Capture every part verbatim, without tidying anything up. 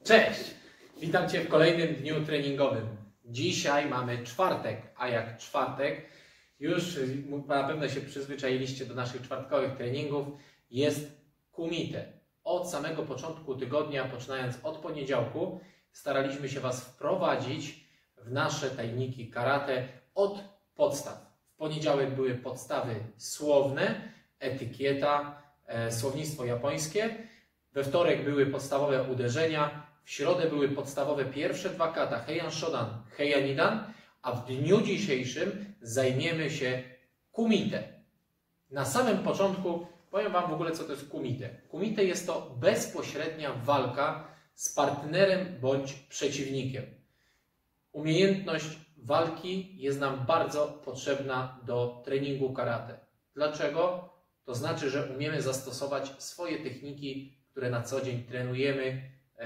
Cześć! Witam Cię w kolejnym dniu treningowym. Dzisiaj mamy czwartek, a jak czwartek, już na pewno się przyzwyczailiście do naszych czwartkowych treningów, jest kumite. Od samego początku tygodnia, poczynając od poniedziałku, staraliśmy się Was wprowadzić w nasze tajniki karate od podstaw. W poniedziałek były podstawy słowne, etykieta, e, słownictwo japońskie. We wtorek były podstawowe uderzenia. W środę były podstawowe pierwsze dwa kata, Heian Shodan, Heian Nidan, a w dniu dzisiejszym zajmiemy się kumite. Na samym początku powiem Wam w ogóle, co to jest kumite. Kumite jest to bezpośrednia walka z partnerem bądź przeciwnikiem. Umiejętność walki jest nam bardzo potrzebna do treningu karate. Dlaczego? To znaczy, że umiemy zastosować swoje techniki, które na co dzień trenujemy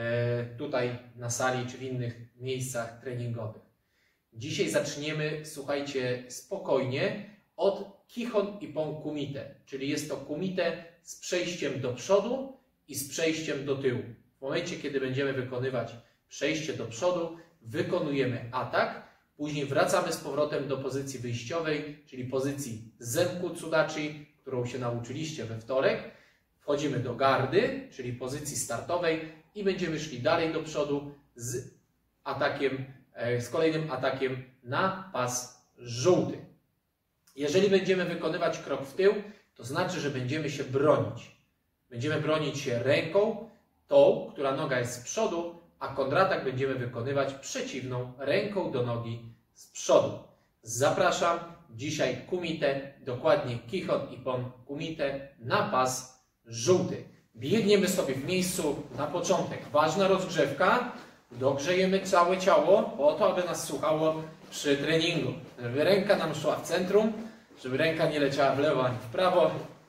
tutaj na sali czy w innych miejscach treningowych. Dzisiaj zaczniemy, słuchajcie, spokojnie od Kihon Ippon Kumite, czyli jest to kumite z przejściem do przodu i z przejściem do tyłu. W momencie, kiedy będziemy wykonywać przejście do przodu, wykonujemy atak, później wracamy z powrotem do pozycji wyjściowej, czyli pozycji Zenku Tsudachi, którą się nauczyliście we wtorek. Wchodzimy do gardy, czyli pozycji startowej i będziemy szli dalej do przodu z atakiem, z kolejnym atakiem na pas żółty. Jeżeli będziemy wykonywać krok w tył, to znaczy, że będziemy się bronić. Będziemy bronić się ręką, tą, która noga jest z przodu, a kontratak będziemy wykonywać przeciwną ręką do nogi z przodu. Zapraszam dzisiaj kumite, dokładnie Kihon Ippon Kumite na pas żółty. Biegniemy sobie w miejscu na początek. Ważna rozgrzewka. Dogrzejemy całe ciało po to, aby nas słuchało przy treningu. Żeby ręka nam szła w centrum, żeby ręka nie leciała w lewo ani w prawo.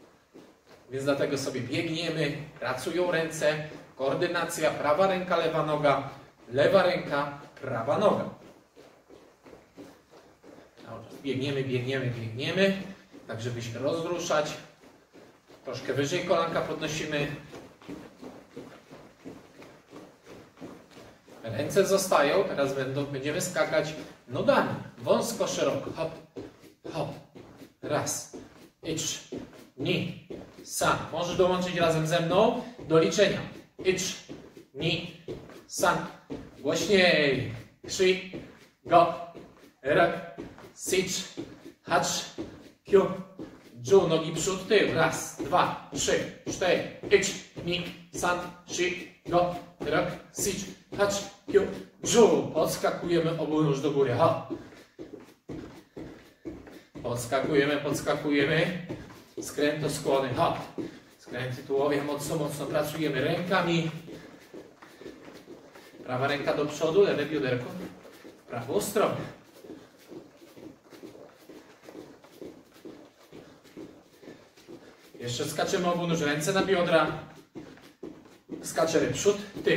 Więc dlatego sobie biegniemy, pracują ręce, koordynacja, prawa ręka, lewa noga, lewa ręka, prawa noga. Biegniemy, biegniemy, biegniemy, tak żeby się rozruszać. Troszkę wyżej kolanka podnosimy. Ręce zostają. Teraz będą, będziemy skakać nogami. Wąsko, szeroko. Hop, hop. Raz. Ich, ni, san. Możesz dołączyć razem ze mną do liczenia. Ich, ni, san. Głośniej. Trzy, go, rak, sich, hacz, kyu. Dżu, nogi przód, tył. Raz, dwa, trzy, cztery, ich, ni, san, shi, go, rak, sich, hacz, kyu, dżu. Podskakujemy obu nóż do góry. Ha. Podskakujemy, podskakujemy. Skręto, skłony. Ha. Skręty tułowia, mocno, mocno pracujemy rękami. Prawa ręka do przodu, lewe bioderko w prawą stronę. Jeszcze skaczemy obu nóż, ręce na biodra. Skaczemy przód, tył.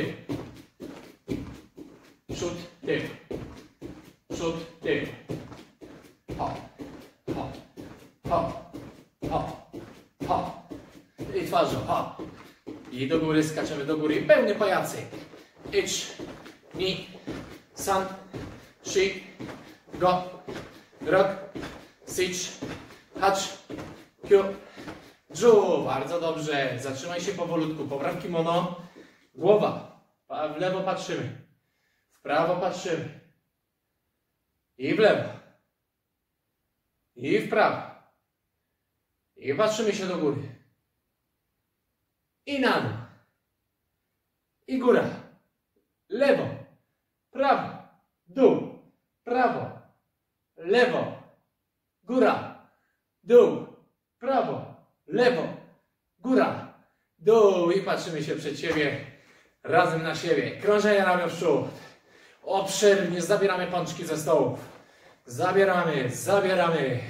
Przód, tył. Przód, tył. Hop, hop, hop, hop, hop. I twarzą, hop. I do góry skaczemy do góry. Pełny pajacyk. Ich, ni, san, shi, go, rok, sich, hacz, kyu. Dżu, bardzo dobrze. Zatrzymaj się powolutku. Popraw kimono. Głowa. W lewo patrzymy. W prawo patrzymy. I w lewo. I w prawo. I patrzymy się do góry. I na dół. I góra. Lewo. Prawo. Dół. Prawo. Lewo. Góra. Dół. Prawo. Lewo, góra, dół i patrzymy się przed siebie, razem na siebie. Krążenia ramion w przód. Obszernie zabieramy pączki ze stołów. Zabieramy, zabieramy.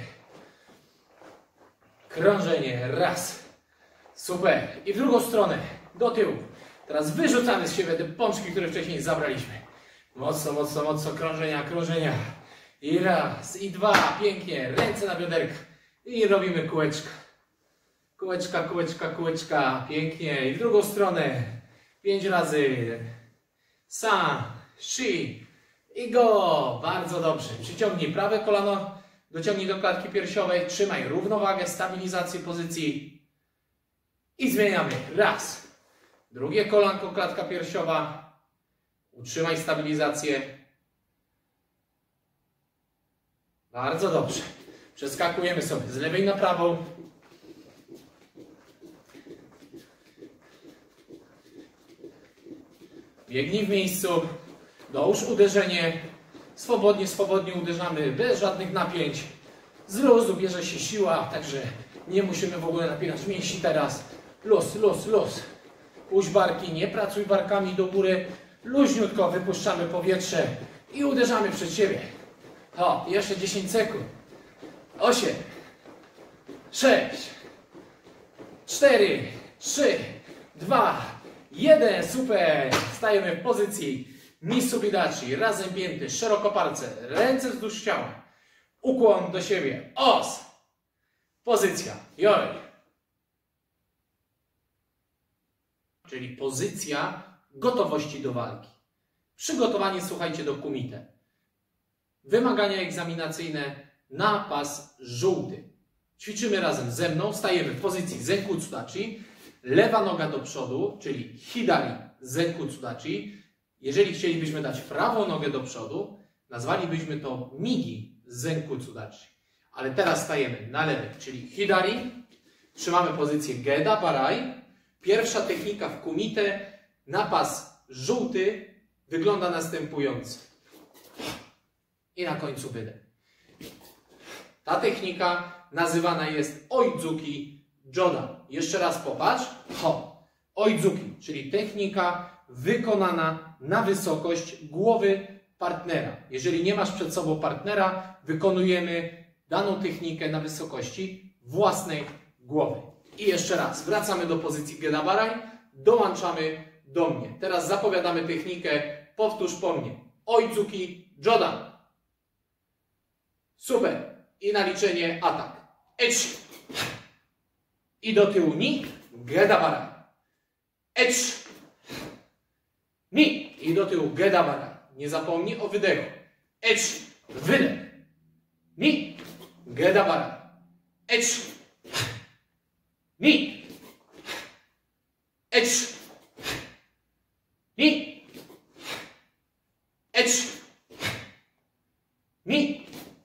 Krążenie, raz. Super. I w drugą stronę, do tyłu. Teraz wyrzucamy z siebie te pączki, które wcześniej zabraliśmy. Mocno, mocno, mocno, krążenia, krążenia. I raz, i dwa, pięknie. Ręce na bioderka. I robimy kółeczka. Kółeczka, kółeczka, kółeczka. Pięknie. I w drugą stronę. Pięć razy. San, shi i go. Bardzo dobrze. Przyciągnij prawe kolano, dociągnij do klatki piersiowej, trzymaj równowagę, stabilizację pozycji i zmieniamy. Raz. Drugie kolanko, klatka piersiowa. Utrzymaj stabilizację. Bardzo dobrze. Przeskakujemy sobie z lewej na prawą. Biegnij w miejscu. Dołóż uderzenie. Swobodnie, swobodnie uderzamy, bez żadnych napięć. Z luzu bierze się siła, także nie musimy w ogóle napinać mięśni teraz. Luz, luz, luz. Puść barki, nie pracuj barkami do góry. Luźniutko wypuszczamy powietrze i uderzamy przed siebie. O, jeszcze dziesięć sekund. osiem, sześć, cztery, trzy, dwa, jeden. Super. Stajemy w pozycji Mitsubidachi. Razem pięty, szeroko palce, ręce wzdłuż ciała. Ukłon do siebie. Os. Pozycja. Joj. Czyli pozycja gotowości do walki. Przygotowanie, słuchajcie, do kumite. Wymagania egzaminacyjne na pas żółty. Ćwiczymy razem ze mną. Stajemy w pozycji Zenkutsudachi. Lewa noga do przodu, czyli Hidari Zenkutsudachi. Jeżeli chcielibyśmy dać prawą nogę do przodu, nazwalibyśmy to Migi Zenkutsudachi. Ale teraz stajemy na lewej, czyli Hidari. Trzymamy pozycję Geda Barai. Pierwsza technika w kumite na pas żółty wygląda następująco. I na końcu wydech. Ta technika nazywana jest Oizuki Jodan. Jeszcze raz popatrz. Ho. Oizuki, czyli technika wykonana na wysokość głowy partnera. Jeżeli nie masz przed sobą partnera, wykonujemy daną technikę na wysokości własnej głowy. I jeszcze raz, wracamy do pozycji Geda Barai, dołączamy do mnie. Teraz zapowiadamy technikę, powtórz po mnie. Oizuki Jodan. Super. I na liczenie atak. Ecz. I do tyłu ni. Geda Barai. Ecz. Ni. I do tyłu Geda Barai. Nie zapomnij o wydechu. Ecz. Wydech. Ni. Geda Barai. Ecz. Ni. Ecz. Ni. Ecz. Ni.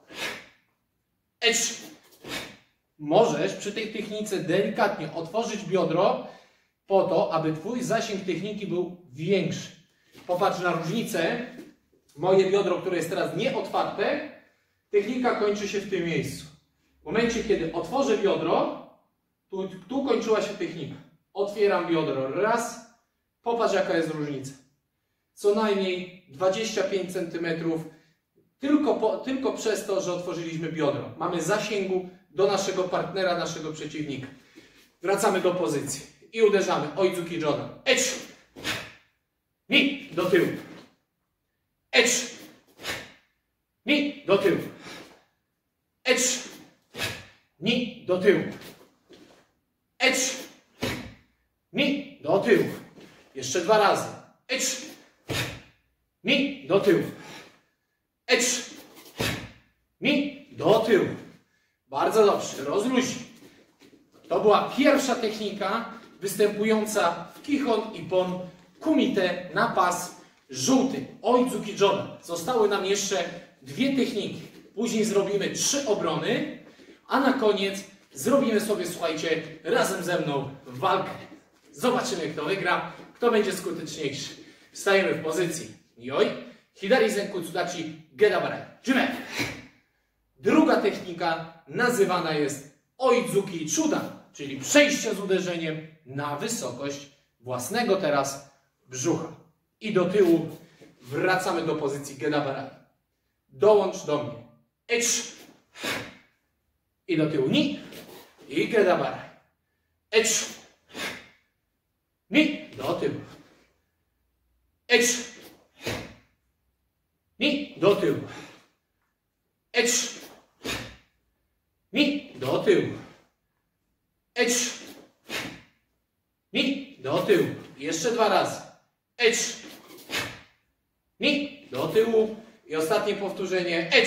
Ecz. Możesz przy tej technice delikatnie otworzyć biodro po to, aby twój zasięg techniki był większy. Popatrz na różnicę. Moje biodro, które jest teraz nieotwarte, technika kończy się w tym miejscu. W momencie, kiedy otworzę biodro, tu, tu kończyła się technika. Otwieram biodro. Raz. Popatrz, jaka jest różnica. Co najmniej dwadzieścia pięć centymetrów. Tylko, po, tylko przez to, że otworzyliśmy biodro. Mamy zasięgu do naszego partnera, naszego przeciwnika. Wracamy do pozycji. I uderzamy. Oizuki Jodan. Ecz. Ni. Do tyłu. Ecz. Ni. Do tyłu. Ecz. Ni. Do tyłu. Ecz. Ni. Do tyłu. Jeszcze dwa razy. Ecz. Ni. Do tyłu. Ecz. Ni. Do tyłu. Bardzo dobrze. Rozluźnij. To była pierwsza technika występująca w Kihon Ippon kumite na pas żółty. Oizuki Jodan. Zostały nam jeszcze dwie techniki. Później zrobimy trzy obrony, a na koniec zrobimy sobie, słuchajcie, razem ze mną walkę. Zobaczymy, kto wygra, kto będzie skuteczniejszy. Wstajemy w pozycji Joj. Hidari Zenkutsudachi Geda Barai. Jime. Druga technika nazywana jest Oizuki Jodan, czyli przejście z uderzeniem na wysokość własnego teraz brzucha. I do tyłu wracamy do pozycji Geda Barai. Dołącz do mnie. Ecz. I do tyłu ni. I Geda Barai. Ecz. Ni. Do tyłu. Ecz. Ni. Do tyłu. Ecz. Ni. Do tyłu. Ecz. Ni. Do tyłu. Jeszcze dwa razy. Ecz. ni, do tyłu. I ostatnie powtórzenie, edge,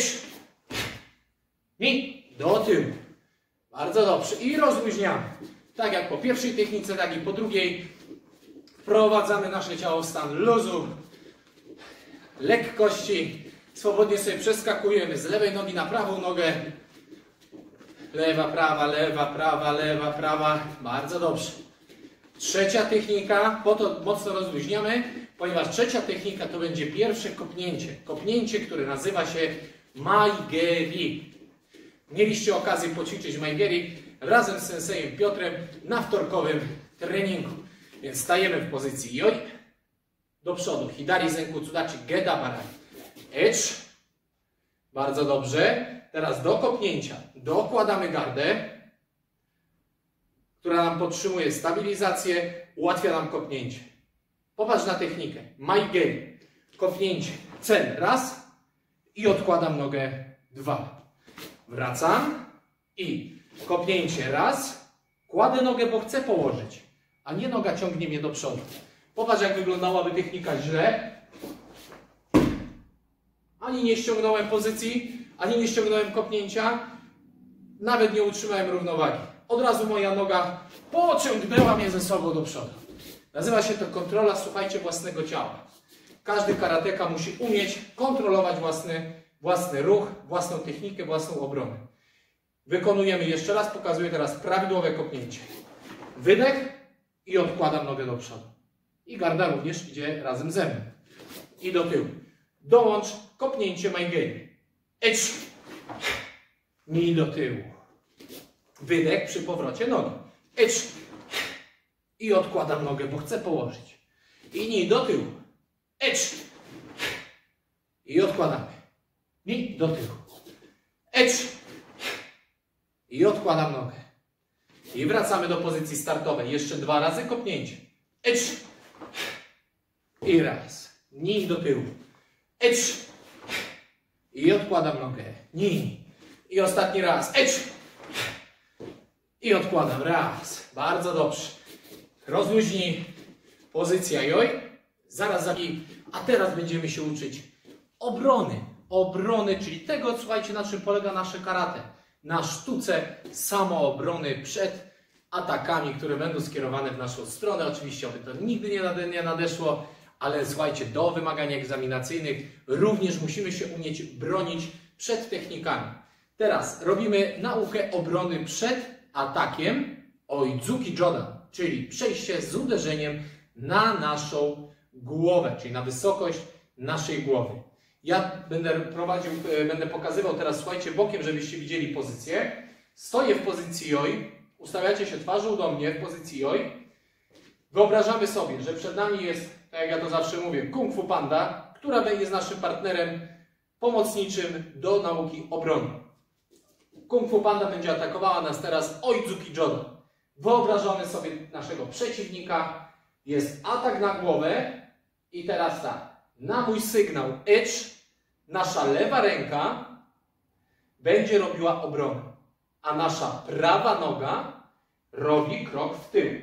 ni, do tyłu. Bardzo dobrze. I rozluźniamy. Tak jak po pierwszej technice, tak i po drugiej. Wprowadzamy nasze ciało w stan luzu, lekkości. Swobodnie sobie przeskakujemy z lewej nogi na prawą nogę. Lewa, prawa, lewa, prawa, lewa, prawa. Bardzo dobrze. Trzecia technika, po to mocno rozluźniamy, ponieważ trzecia technika to będzie pierwsze kopnięcie. Kopnięcie, które nazywa się Maigeri. Mieliście okazję poćwiczyć Maigeri razem z sensejem Piotrem na wtorkowym treningu. Więc stajemy w pozycji joj, do przodu, hidari zenku tsudachi geda barai, edge, bardzo dobrze. Teraz do kopnięcia dokładamy gardę, która nam podtrzymuje stabilizację, ułatwia nam kopnięcie. Popatrz na technikę, Maigeri, kopnięcie, cel, raz i odkładam nogę, dwa. Wracam i kopnięcie, raz, kładę nogę, bo chcę położyć, a nie noga ciągnie mnie do przodu. Popatrz, jak wyglądałaby technika źle. Ani nie ściągnąłem pozycji, ani nie ściągnąłem kopnięcia, nawet nie utrzymałem równowagi. Od razu moja noga pociągnęła mnie ze sobą do przodu. Nazywa się to kontrola, słuchajcie, własnego ciała. Każdy karateka musi umieć kontrolować własny, własny ruch, własną technikę, własną obronę. Wykonujemy jeszcze raz, pokazuję teraz prawidłowe kopnięcie. Wydech i odkładam nogę do przodu. I garda również idzie razem ze mną. I do tyłu. Dołącz kopnięcie Maigeri. Edge. Ni do tyłu. Wydech przy powrocie nogi. Edge. I odkładam nogę, bo chcę położyć. I ni do tyłu. Edge. I odkładamy. Ni do tyłu. Edge. I odkładam nogę. I wracamy do pozycji startowej. Jeszcze dwa razy kopnięcie. Edge. I raz. Ni do tyłu. Edge. I odkładam nogę. Ni. I ostatni raz. Edge. I odkładam. Raz. Bardzo dobrze. Rozluźnij. Pozycja joj. Zaraz zabij. A teraz będziemy się uczyć obrony. Obrony, czyli tego, słuchajcie, na czym polega nasze karate. Na sztuce samoobrony przed atakami, które będą skierowane w naszą stronę. Oczywiście oby to nigdy nie, nade, nie nadeszło, ale słuchajcie, do wymagań egzaminacyjnych również musimy się umieć bronić przed technikami. Teraz robimy naukę obrony przed atakiem Oizuki Jodan, czyli przejście z uderzeniem na naszą głowę, czyli na wysokość naszej głowy. Ja będę prowadził, będę pokazywał teraz, słuchajcie, bokiem, żebyście widzieli pozycję. Stoję w pozycji joj, ustawiacie się twarzą do mnie w pozycji joj. Wyobrażamy sobie, że przed nami jest, tak jak ja to zawsze mówię, Kung Fu Panda, która jest naszym partnerem pomocniczym do nauki obrony. Kung Fu Panda będzie atakowała nas teraz Oizuki Jodan. Wyobrażamy sobie naszego przeciwnika, jest atak na głowę i teraz tak, na mój sygnał edge, nasza lewa ręka będzie robiła obronę, a nasza prawa noga robi krok w tył.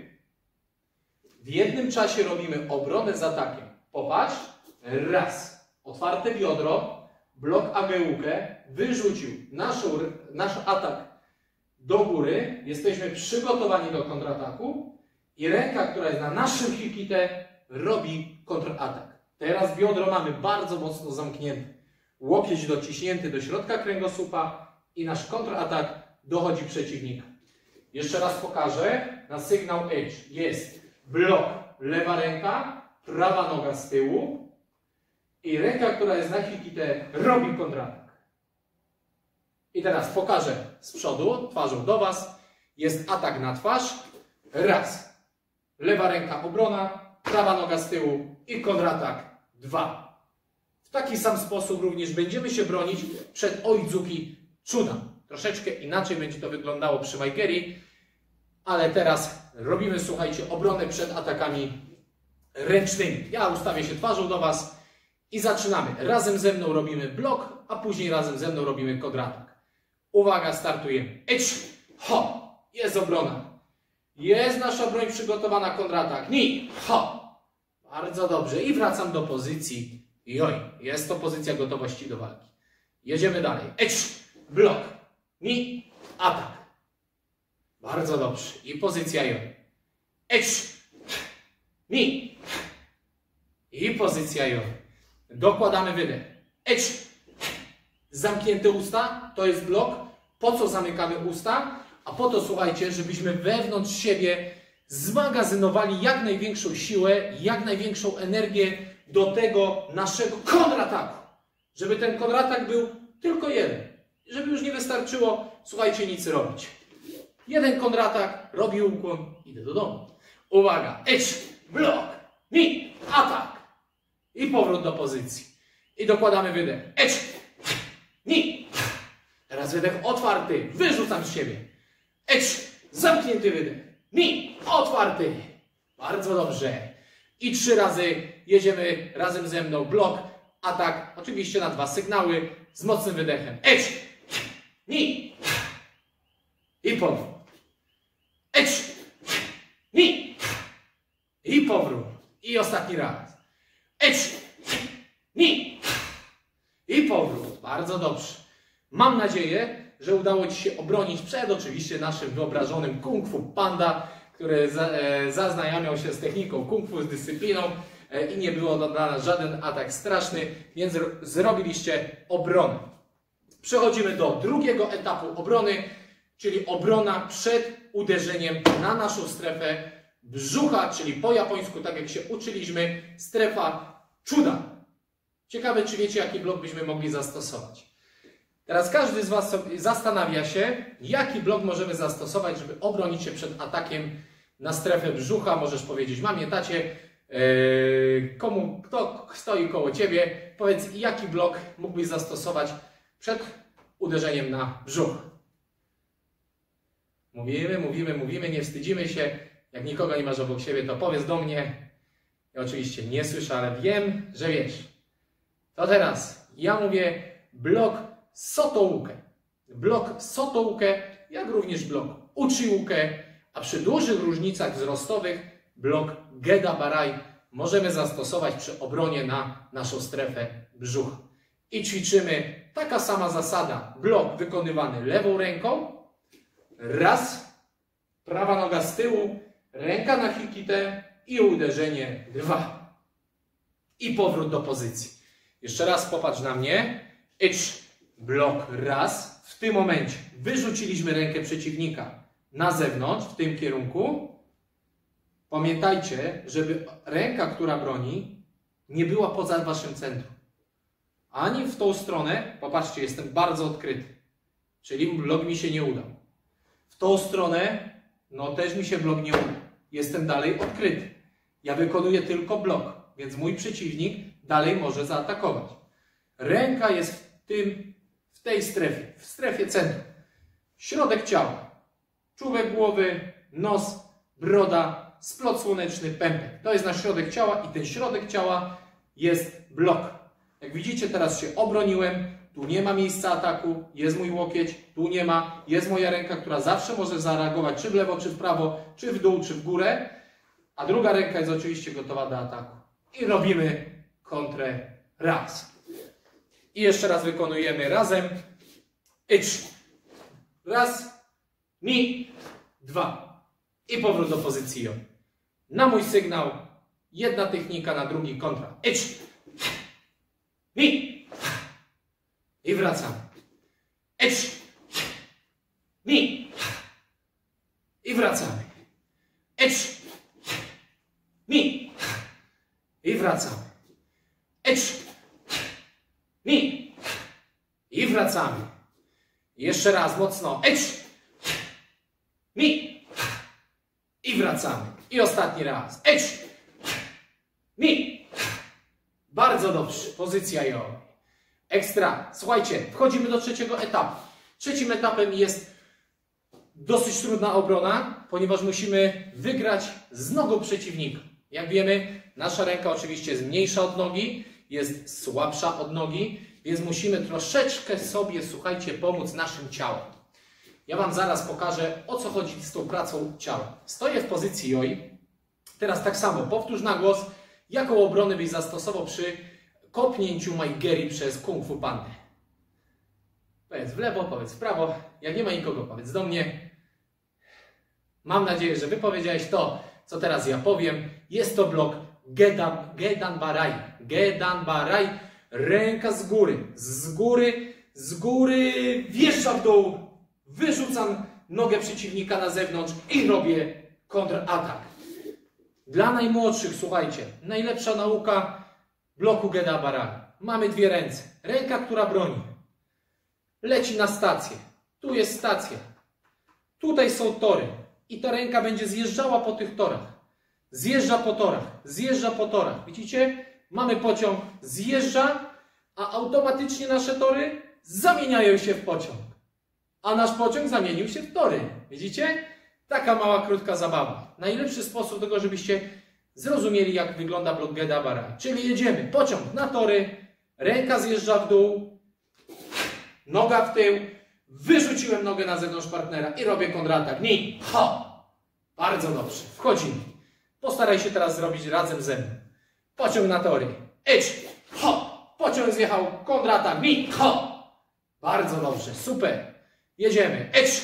W jednym czasie robimy obronę z atakiem. Popatrz, raz, otwarte biodro, blok ageukę, wyrzucił naszą, nasz atak do góry, jesteśmy przygotowani do kontrataku i ręka, która jest na naszym hikite, robi kontratak. Teraz biodro mamy bardzo mocno zamknięte. Łokieć dociśnięty do środka kręgosłupa i nasz kontratak dochodzi przeciwnika. Jeszcze raz pokażę. Na sygnał edge jest blok, lewa ręka, prawa noga z tyłu i ręka, która jest na hikite, robi kontratak. I teraz pokażę z przodu, twarzą do Was. Jest atak na twarz. Raz. Lewa ręka obrona, prawa noga z tyłu i kontratak. Dwa. W taki sam sposób również będziemy się bronić przed Oizuki Jodan. Troszeczkę inaczej będzie to wyglądało przy Maigeri, ale teraz robimy, słuchajcie, obronę przed atakami ręcznymi. Ja ustawię się twarzą do Was i zaczynamy. Razem ze mną robimy blok, a później razem ze mną robimy kontratak. Uwaga, startujemy. Edge, ho, jest obrona. Jest nasza broń przygotowana, kontratak. Ni, ho. Bardzo dobrze. I wracam do pozycji joj. Jest to pozycja gotowości do walki. Jedziemy dalej. Ecz, blok, ni, atak. Bardzo dobrze. I pozycja joj. Ecz, ni. I pozycja joj. Dokładamy wydech. Ecz. Zamknięte usta, to jest blok. Po co zamykamy usta? A po to, słuchajcie, żebyśmy wewnątrz siebie zmagazynowali jak największą siłę, jak największą energię do tego naszego kontrataku. Żeby ten kontratak był tylko jeden. Żeby już nie wystarczyło, słuchajcie, nic robić. Jeden kontratak, robi ukłon, idę do domu. Uwaga, ecz, blok, mi, atak. I powrót do pozycji. I dokładamy wydech. Ecz, ni. Teraz wydech otwarty, wyrzucam z siebie. Ecz, zamknięty wydech. Ni, otwarty. Bardzo dobrze. I trzy razy jedziemy razem ze mną. Blok, atak, oczywiście na dwa sygnały z mocnym wydechem. Ecz, ni. I powrót. Ecz, ni. I powrót. I ostatni raz. Ecz, ni. I powrót. Bardzo dobrze. Mam nadzieję, że udało Ci się obronić przed oczywiście naszym wyobrażonym Kung Fu Panda, który za, e, zaznajamiał się z techniką Kung Fu, z dyscypliną e, i nie było to dla nas żaden atak straszny, więc zrobiliście obronę. Przechodzimy do drugiego etapu obrony, czyli obrona przed uderzeniem na naszą strefę brzucha, czyli po japońsku, tak jak się uczyliśmy, strefa Chuda. Ciekawe, czy wiecie, jaki blok byśmy mogli zastosować. Teraz każdy z Was sobie zastanawia się, jaki blok możemy zastosować, żeby obronić się przed atakiem na strefę brzucha. Możesz powiedzieć mamie, tacie, yy, komu, kto stoi koło Ciebie, powiedz, jaki blok mógłbyś zastosować przed uderzeniem na brzuch. Mówimy, mówimy, mówimy, nie wstydzimy się. Jak nikogo nie masz obok siebie, to powiedz do mnie. Ja oczywiście nie słyszę, ale wiem, że wiesz. To teraz ja mówię blok Sotouke. Blok Sotouke, jak również blok Uchiuke, a przy dużych różnicach wzrostowych blok Gedabarai możemy zastosować przy obronie na naszą strefę brzucha. I ćwiczymy taka sama zasada. Blok wykonywany lewą ręką. Raz. Prawa noga z tyłu. Ręka na hikite i uderzenie dwa. I powrót do pozycji. Jeszcze raz popatrz na mnie. Ecz. Blok raz. W tym momencie wyrzuciliśmy rękę przeciwnika na zewnątrz, w tym kierunku. Pamiętajcie, żeby ręka, która broni, nie była poza waszym centrum. Ani w tą stronę, popatrzcie, jestem bardzo odkryty. Czyli blok mi się nie udał. W tą stronę, no też mi się blok nie udał. Jestem dalej odkryty. Ja wykonuję tylko blok, więc mój przeciwnik dalej może zaatakować. Ręka jest w tym, w tej strefie, w strefie centrum. Środek ciała, czubek głowy, nos, broda, splot słoneczny, pępek. To jest nasz środek ciała i ten środek ciała jest blok. Jak widzicie, teraz się obroniłem, tu nie ma miejsca ataku, jest mój łokieć, tu nie ma, jest moja ręka, która zawsze może zareagować czy w lewo, czy w prawo, czy w dół, czy w górę, a druga ręka jest oczywiście gotowa do ataku. I robimy kontrę raz. I jeszcze raz wykonujemy razem. Ecz. Raz, ni, dwa. I powrót do pozycji jo. Na mój sygnał jedna technika, na drugi kontra. Ecz. Ni. I wracamy. Ecz. Ni. I wracamy. Ecz. Ni. I wracamy. Ecz. Ni. I wracamy. Jeszcze raz mocno. Ecz. Ni. I wracamy. I ostatni raz. Ecz. Ni. Bardzo dobrze. Pozycja jo. Ekstra. Słuchajcie, wchodzimy do trzeciego etapu. Trzecim etapem jest dosyć trudna obrona, ponieważ musimy wygrać z nogą przeciwnika. Jak wiemy, nasza ręka oczywiście jest mniejsza od nogi, jest słabsza od nogi, więc musimy troszeczkę sobie, słuchajcie, pomóc naszym ciałem. Ja Wam zaraz pokażę, o co chodzi z tą pracą ciała. Stoję w pozycji joi. Teraz tak samo, powtórz na głos, jaką obronę byś zastosował przy kopnięciu Maigeri przez Kung Fu Pandę. Powiedz w lewo, powiedz w prawo. Jak nie ma nikogo, powiedz do mnie. Mam nadzieję, że Wy powiedziałeś to, co teraz ja powiem. Jest to blok Gedan Barai. Gedan Barai. Ręka z góry. Z góry, z góry wjeżdża w dół. Wyrzucam nogę przeciwnika na zewnątrz i robię kontratak. Dla najmłodszych, słuchajcie, najlepsza nauka bloku Gedan Barai. Mamy dwie ręce. Ręka, która broni. Leci na stację. Tu jest stacja. Tutaj są tory. I ta ręka będzie zjeżdżała po tych torach. Zjeżdża po torach. Zjeżdża po torach. Widzicie? Mamy pociąg. Zjeżdża, a automatycznie nasze tory zamieniają się w pociąg. A nasz pociąg zamienił się w tory. Widzicie? Taka mała, krótka zabawa. Najlepszy sposób tego, żebyście zrozumieli, jak wygląda blok Gedan Barai. Czyli jedziemy. Pociąg na tory. Ręka zjeżdża w dół. Noga w tył. Wyrzuciłem nogę na zewnątrz partnera i robię kontratak. Ni, ho! Bardzo dobrze. Wchodzimy. Postaraj się teraz zrobić razem ze mną. Pociąg na tory. Idź, ho! Pociąg zjechał. Kontratak. Ni, ho! Bardzo dobrze. Super. Jedziemy. Idź.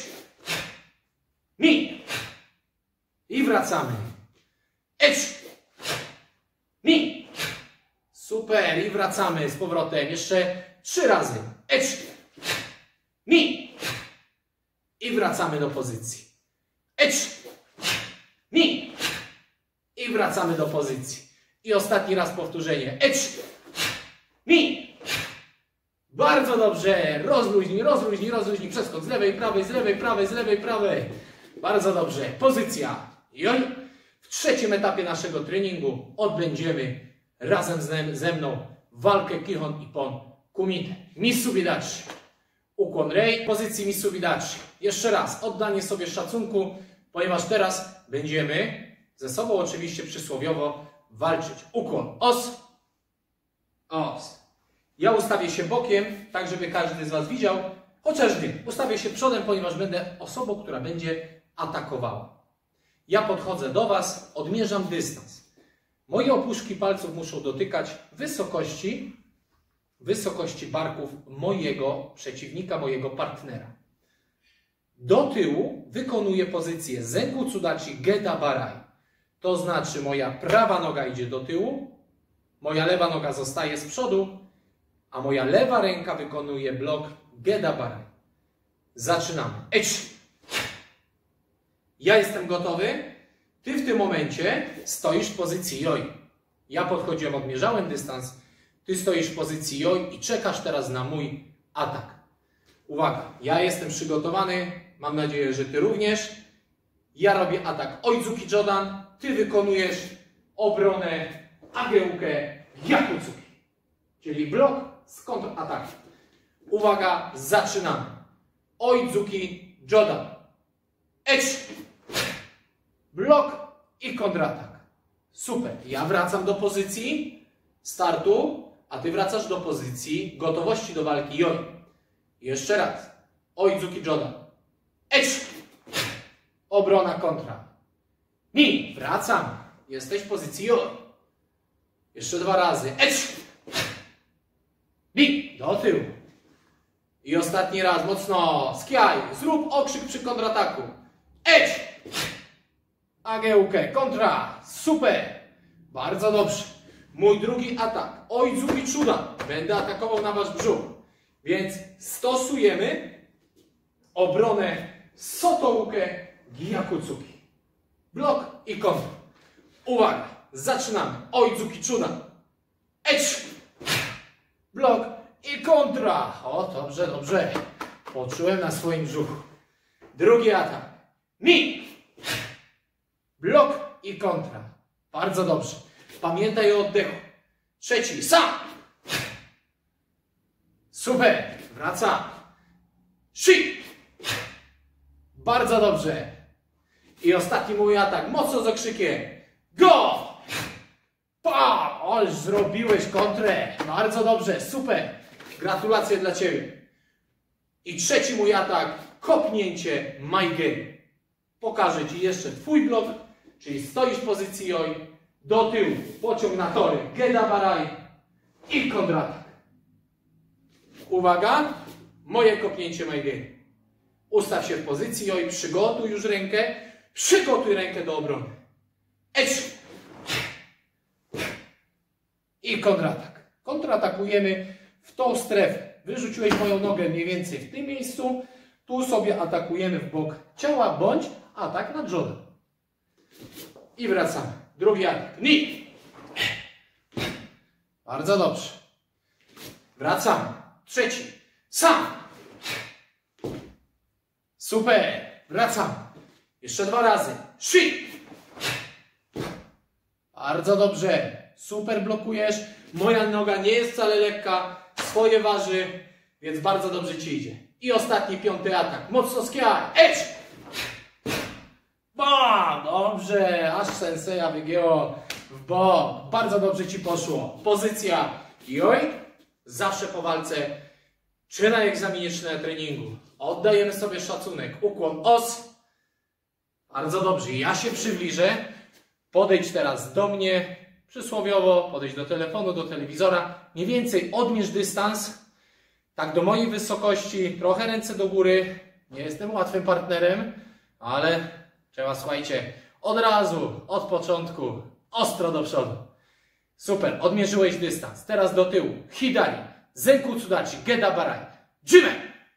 Ni. I wracamy. Idź. Ni. Super. I wracamy z powrotem. Jeszcze trzy razy. Idź. Ni. I wracamy do pozycji. Idź. Ni. I wracamy do pozycji. I ostatni raz powtórzenie. Idź. Ni. Bardzo dobrze. Rozluźnij, rozluźnij, rozluźnij. Przeskok z lewej, prawej, z lewej, prawej, z lewej, prawej. Bardzo dobrze. Pozycja. Joj. W trzecim etapie naszego treningu odbędziemy razem ze, ze mną walkę Kihon Ippon Kumite. Mitsubidachi. Ukłon Rei, pozycji Mitsubidachi. Jeszcze raz, oddanie sobie szacunku, ponieważ teraz będziemy ze sobą oczywiście przysłowiowo walczyć. Ukłon. Os. Os. Ja ustawię się bokiem, tak żeby każdy z Was widział, chociaż Wy. Ustawię się przodem, ponieważ będę osobą, która będzie atakowała. Ja podchodzę do Was, odmierzam dystans. Moje opuszki palców muszą dotykać wysokości wysokości barków mojego przeciwnika, mojego partnera. Do tyłu wykonuję pozycję Zenkutsudachi Gedan Barai. To znaczy moja prawa noga idzie do tyłu, moja lewa noga zostaje z przodu, a moja lewa ręka wykonuje blok Gedan Barai. Zaczynamy. Idź. Ja jestem gotowy. Ty w tym momencie stoisz w pozycji joj. Ja podchodziłem, odmierzałem dystans. Ty stoisz w pozycji joj i czekasz teraz na mój atak. Uwaga, ja jestem przygotowany, mam nadzieję, że Ty również. Ja robię atak Oizuki Jodan, Ty wykonujesz obronę Ageuke Gyakutsuki, czyli blok z kontratakiem. Uwaga, zaczynamy. Oizuki Jodan. Idź. Blok i kontratak. Super, ja wracam do pozycji startu, a Ty wracasz do pozycji gotowości do walki joj. Jeszcze raz. Oizuki Jodan. Idź. Obrona kontra. Ni. Wracam. Jesteś w pozycji joj. Jeszcze dwa razy. Idź. Ni. Do tyłu. I ostatni raz. Mocno. Skiaj. Zrób okrzyk przy kontrataku. Idź. Ageuke. Kontra. Super. Bardzo dobrze. Mój drugi atak. Oizuki Jodan. Będę atakował na Wasz brzuch. Więc stosujemy obronę Sotouke Gyakutsuki. Blok i kontra. Uwaga. Zaczynamy. Oizuki Jodan. Idź. Blok i kontra. O, dobrze, dobrze. Poczułem na swoim brzuchu. Drugi atak. Ni. Blok i kontra. Bardzo dobrze. Pamiętaj o oddechu. Trzeci. Sa. Super. Wraca. Shi. Bardzo dobrze. I ostatni mój atak. Mocno z okrzykiem. Go. Pa. Oż zrobiłeś kontrę. Bardzo dobrze. Super. Gratulacje dla Ciebie. I trzeci mój atak. Kopnięcie Maigeri. Pokażę Ci jeszcze Twój blok. Czyli stoisz w pozycji joj. Do tyłu. Pociąg na tory. Gedan Barai. i kontratak. Uwaga, moje kopnięcie Majgery. Ustaw się w pozycji, oj, przygotuj już rękę, przygotuj rękę do obrony. Ecz. I kontratak. Kontratakujemy w tą strefę. Wyrzuciłeś moją nogę mniej więcej w tym miejscu. Tu sobie atakujemy w bok ciała, bądź atak na Jordan. I wracamy. Drugi atak. Knee. Bardzo dobrze. Wracamy. Trzeci. Sam. Super. Wracamy. Jeszcze dwa razy. Shift. Bardzo dobrze. Super blokujesz. Moja noga nie jest wcale lekka. Swoje waży, więc bardzo dobrze ci idzie. I ostatni, piąty atak. Mocno skiaj. Edge. Ba, dobrze. Aż senseja wygięło w bok. Bardzo dobrze ci poszło. Pozycja. Joj. Zawsze po walce, czy na egzaminie, czy na treningu. Oddajemy sobie szacunek. Ukłon os. Bardzo dobrze. Ja się przybliżę. Podejdź teraz do mnie. Przysłowiowo. Podejdź do telefonu, do telewizora. Mniej więcej odmierz dystans. Tak do mojej wysokości. Trochę ręce do góry. Nie jestem łatwym partnerem, ale trzeba, słuchajcie, od razu, od początku, ostro do przodu. Super. Odmierzyłeś dystans. Teraz do tyłu. Hidari. Zenkutsudachi. Geda Barai. Jime.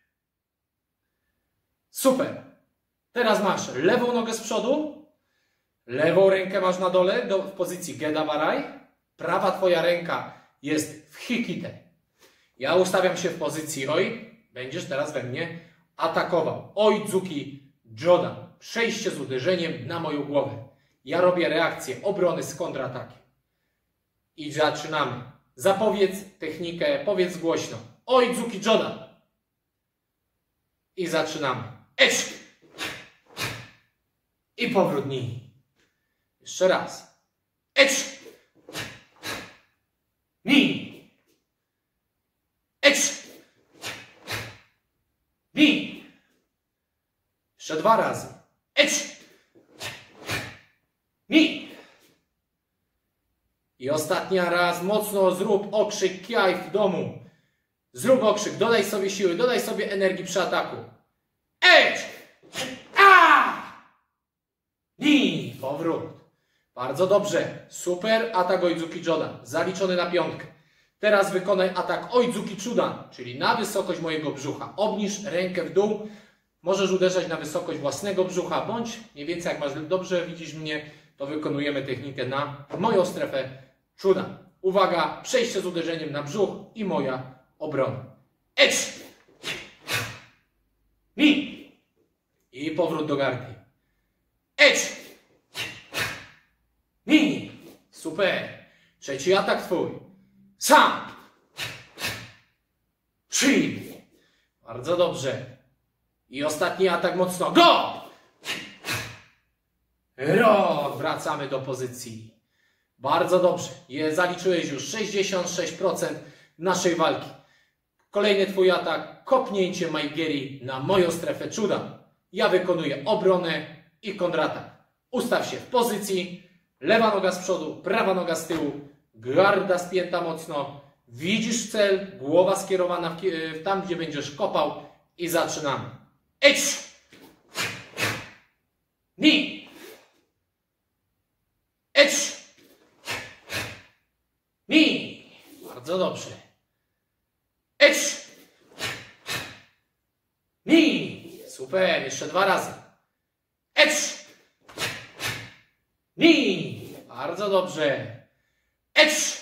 Super. Teraz masz lewą nogę z przodu. Lewą rękę masz na dole do, w pozycji Geda Barai. Prawa twoja ręka jest w Hikite. Ja ustawiam się w pozycji Oi. Będziesz teraz we mnie atakował. Oizuki Jodan. Przejście z uderzeniem na moją głowę. Ja robię reakcję obrony z kontratakiem. I zaczynamy. Zapowiedz technikę, powiedz głośno. Oizuki Jodan. I zaczynamy. Ecz. I powrót ni. Jeszcze raz. Ecz. Ni. Ecz. Ni. Jeszcze dwa razy. Ecz. Ni. I ostatni raz mocno zrób okrzyk kiaj w domu. Zrób okrzyk, dodaj sobie siły, dodaj sobie energii przy ataku. Ecz. A. Ni. Powrót. Bardzo dobrze. Super atak Oizuki Jodan. Zaliczony na piątkę. Teraz wykonaj atak Oizuki Chudan, czyli na wysokość mojego brzucha. Obniż rękę w dół. Możesz uderzać na wysokość własnego brzucha, bądź mniej więcej jak masz dobrze widzisz mnie, to wykonujemy technikę na moją strefę Chudan. Uwaga, przejście z uderzeniem na brzuch i moja obrona. Ecz! Ni! I powrót do gardy. Ecz! Ni! Super! Trzeci atak twój. Sam! Trzy! Bardzo dobrze. I ostatni atak mocno. Go! Ro! Wracamy do pozycji. Bardzo dobrze. Je, zaliczyłeś już sześćdziesiąt sześć procent naszej walki. Kolejny twój atak. Kopnięcie Maigeri na moją strefę Chudan. Ja wykonuję obronę i kontratak. Ustaw się w pozycji. Lewa noga z przodu, prawa noga z tyłu. Garda spięta mocno. Widzisz cel. Głowa skierowana w, w tam, gdzie będziesz kopał. I zaczynamy. Ecz! Ni! Ecz! Ni! Bardzo dobrze. Ecz! Ni! Super, jeszcze dwa razy. Ecz! Ni! Bardzo dobrze. Ecz!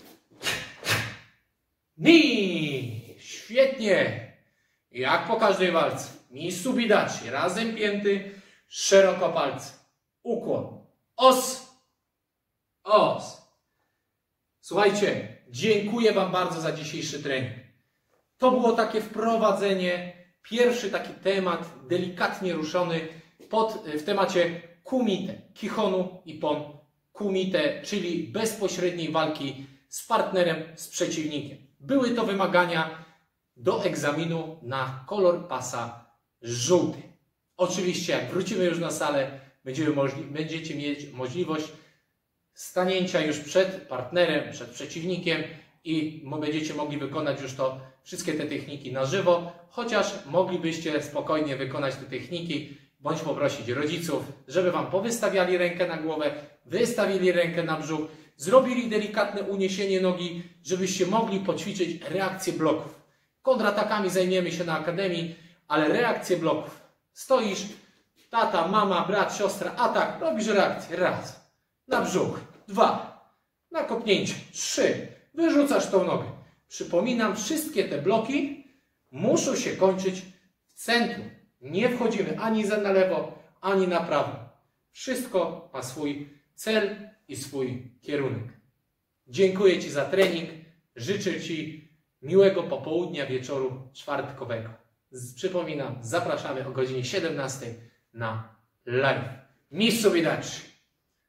Ni! Świetnie! Jak po każdej walce. Ni subidachi. Razem pięty, szeroko palce. Ukłon. Os. Os. Słuchajcie, dziękuję wam bardzo za dzisiejszy trening. To było takie wprowadzenie, pierwszy taki temat delikatnie ruszony pod, w temacie kumite, kihonu ippon kumite, czyli bezpośredniej walki z partnerem, z przeciwnikiem. Były to wymagania do egzaminu na kolor pasa żółty. Oczywiście jak wrócimy już na salę, będziemy możli będziecie mieć możliwość stanięcia już przed partnerem, przed przeciwnikiem i będziecie mogli wykonać już to, wszystkie te techniki na żywo, chociaż moglibyście spokojnie wykonać te techniki, bądź poprosić rodziców, żeby Wam powystawiali rękę na głowę, wystawili rękę na brzuch, zrobili delikatne uniesienie nogi, żebyście mogli poćwiczyć reakcję bloków. Kontratakami zajmiemy się na Akademii, ale reakcję bloków. Stoisz, tata, mama, brat, siostra, atak, robisz reakcję. Raz, na brzuch, dwa, na kopnięcie, trzy, wyrzucasz tą nogę. Przypominam, wszystkie te bloki muszą się kończyć w centrum. Nie wchodzimy ani na lewo, ani na prawo. Wszystko ma swój cel i swój kierunek. Dziękuję Ci za trening. Życzę Ci miłego popołudnia, wieczoru czwartkowego. Przypominam, zapraszamy o godzinie siedemnastej na live. Mistrzu Widacz.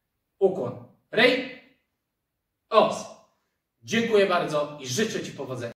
Ukłon. Rej. Os. Dziękuję bardzo i życzę Ci powodzenia.